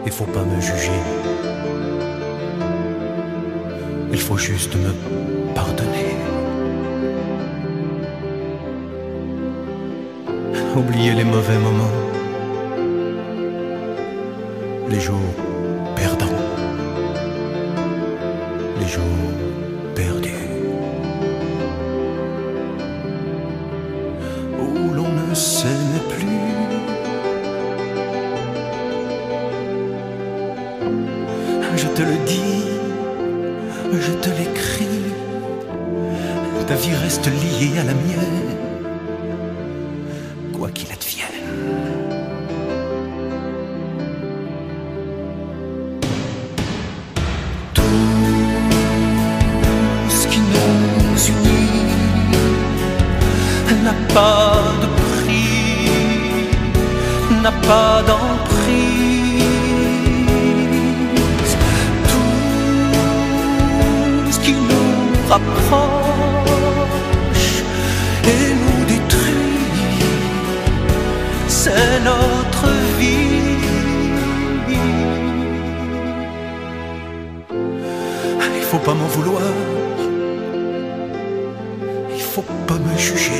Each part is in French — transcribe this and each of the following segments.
Il faut pas me juger, il faut juste me pardonner. Oublier les mauvais moments, les jours perdants, les jours perdus, où l'on ne s'aime plus. Je te le dis, je te l'écris, ta vie reste liée à la mienne, quoi qu'il advienne. Tout ce qui nous unit n'a pas de prix, n'a pas d'emprise. Tout ce qui nous rapproche et nous détruit, c'est notre vie. Il faut pas m'en vouloir, il faut pas me juger,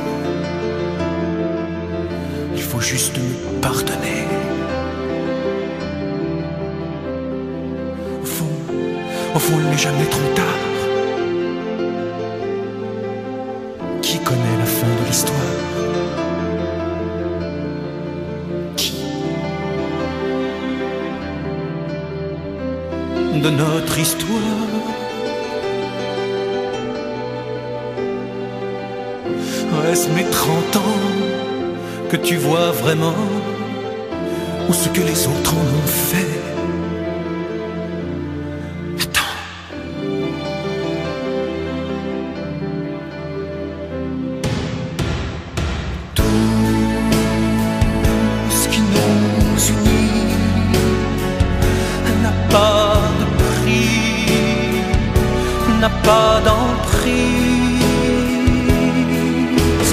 il faut juste me pardonner. Au fond, il n'est jamais trop tard. Qui connaît la fin de l'histoire? Qui? De notre histoire. Est-ce mes 30 ans que tu vois vraiment, ou ce que les autres en ont fait? Pas de prix, n'a pas d'emprise.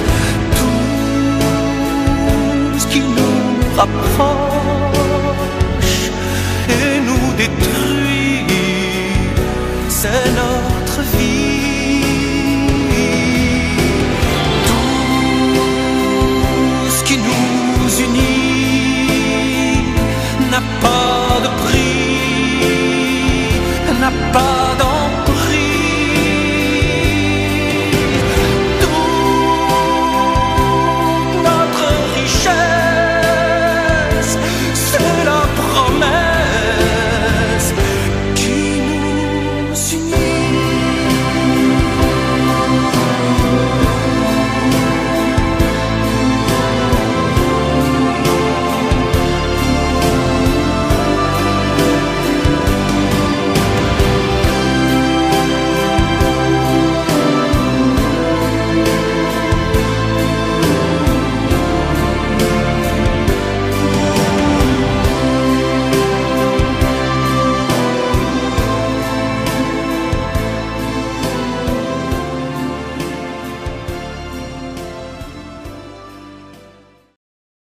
Tout ce qui nous rapproche et nous détruit,